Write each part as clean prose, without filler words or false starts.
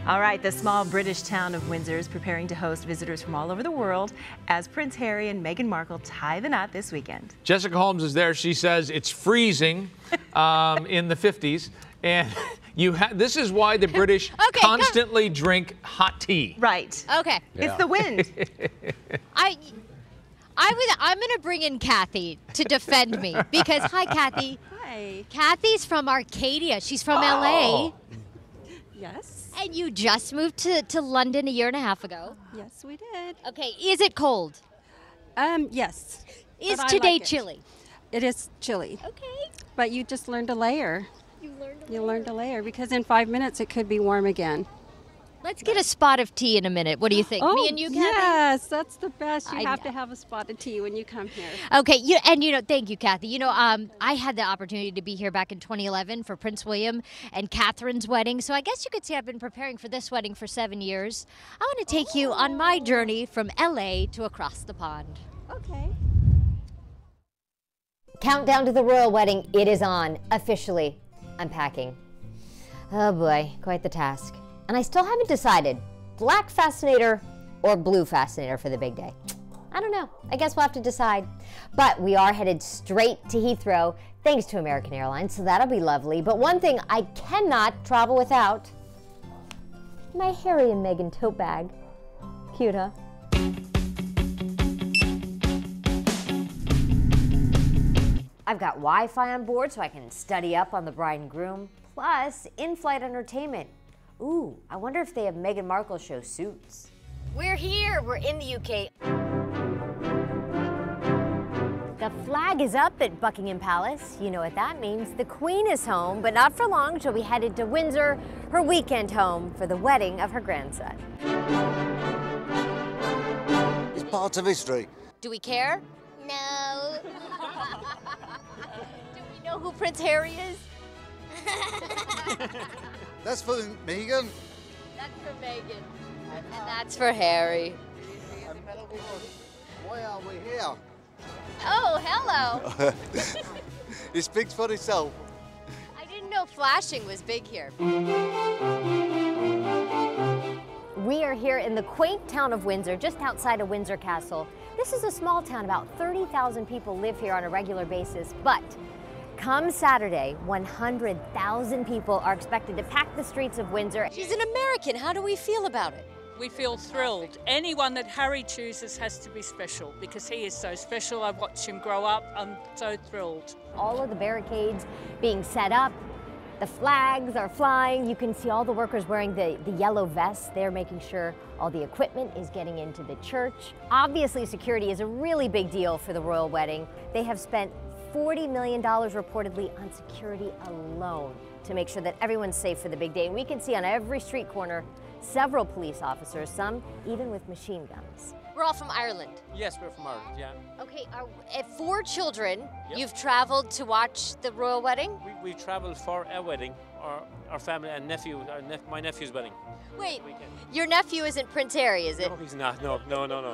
All right, the small British town of Windsor is preparing to host visitors from all over the world as Prince Harry and Meghan Markle tie the knot this weekend. Jessica Holmes is there. She says it's freezing in the 50s. And this is why the British constantly drink hot tea. Right. Okay. Yeah. It's the wind. I'm going to bring in Kathy to defend me because, hi, Kathy. Hi. Kathy's from Arcadia. She's from LA. Yes. And you just moved to London a year and a half ago. Yes, we did. Okay. Is it cold? Yes. Is today chilly? It is chilly. Okay. But you just learned a layer. You learned a layer because in 5 minutes it could be warm again. Let's get a spot of tea in a minute. What do you think? Me and you, Kathy? Yes, that's the best. You have know. to have a spot of tea when you come here. Okay, thank you, Kathy. I had the opportunity to be here back in 2011 for Prince William and Catherine's wedding. So I guess you could say I've been preparing for this wedding for 7 years. I want to take you on my journey from LA to across the pond. Okay. Countdown to the royal wedding, it is on, officially. I'm packing. Oh boy, quite the task. And I still haven't decided, black fascinator or blue fascinator for the big day. I don't know. I guess we'll have to decide. But we are headed straight to Heathrow, thanks to American Airlines, so that'll be lovely. But one thing I cannot travel without, my Harry and Meghan tote bag. Cute, huh? I've got Wi-Fi on board so I can study up on the bride and groom, plus in-flight entertainment. Ooh, I wonder if they have Meghan Markle show Suits. We're here, we're in the UK. The flag is up at Buckingham Palace. You know what that means. The Queen is home, but not for long. She'll be headed to Windsor, her weekend home, for the wedding of her grandson. It's part of history. Do we care? No. Do we know who Prince Harry is? That's for Meghan. That's for Meghan. And that's for Harry. Why are we here? Oh, hello. It speaks for itself. I didn't know flashing was big here. We are here in the quaint town of Windsor, just outside of Windsor Castle. This is a small town, about 30,000 people live here on a regular basis, but come Saturday, 100,000 people are expected to pack the streets of Windsor. She's an American. How do we feel about it? We feel thrilled. Anyone that Harry chooses has to be special because he is so special. I've watched him grow up. I'm so thrilled. All of the barricades being set up. The flags are flying. You can see all the workers wearing the yellow vests. They're making sure all the equipment is getting into the church. Obviously, security is a really big deal for the royal wedding. They have spent $40 million reportedly on security alone to make sure that everyone's safe for the big day. And we can see on every street corner several police officers, some even with machine guns. We're all from Ireland. Yes, we're from Ireland, yeah. Okay, 4 children, Yep. You've traveled to watch the royal wedding? We traveled for our wedding, our family and nephew, my nephew's wedding. Wait, your nephew isn't Prince Harry, is it? No, he's not, no.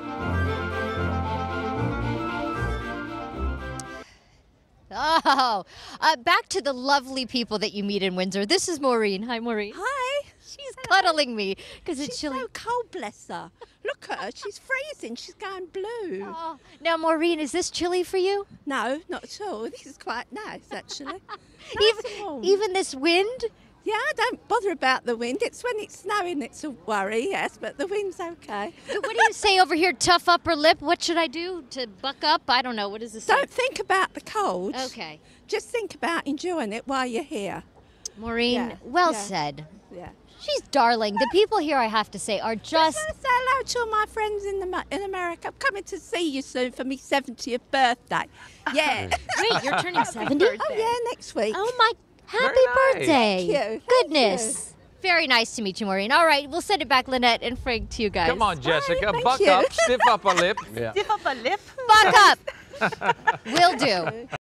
Oh, back to the lovely people that you meet in Windsor. This is Maureen. Hi, Maureen. Hi. She's cuddling me because it's chilly. She's so cold, bless her. Look at her. She's freezing. She's going blue. Oh. Now, Maureen, is this chilly for you? No, not at all. This is quite nice, actually. Even this wind? Yeah, I don't bother about the wind. It's when it's snowing it's a worry, yes, but the wind's okay. What do you say over here, tough upper lip? What should I do to buck up? I don't know. What does this say? Don't think about the cold. Okay. Just think about enjoying it while you're here. Maureen, well said. Yeah. She's darling. The people here, I have to say, are just... I want to say hello to all my friends in America. I'm coming to see you soon for my 70th birthday. Yeah. Wait, you're turning 70? Oh, yeah, next week. Oh, my... Happy birthday. Thank you. Goodness. Very nice to meet you, Maureen. All right, we'll send it back, Lynette and Frank, to you guys. Come on, Jessica. Bye, Buck thank you. up, stiff upper lip. Stiff up a lip. Buck up. Will do.